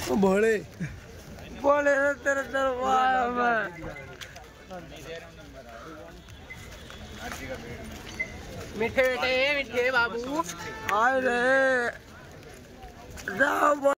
भोले बोले तेरे दरबार में मीठे बेटे मीठे बाबू आए रे।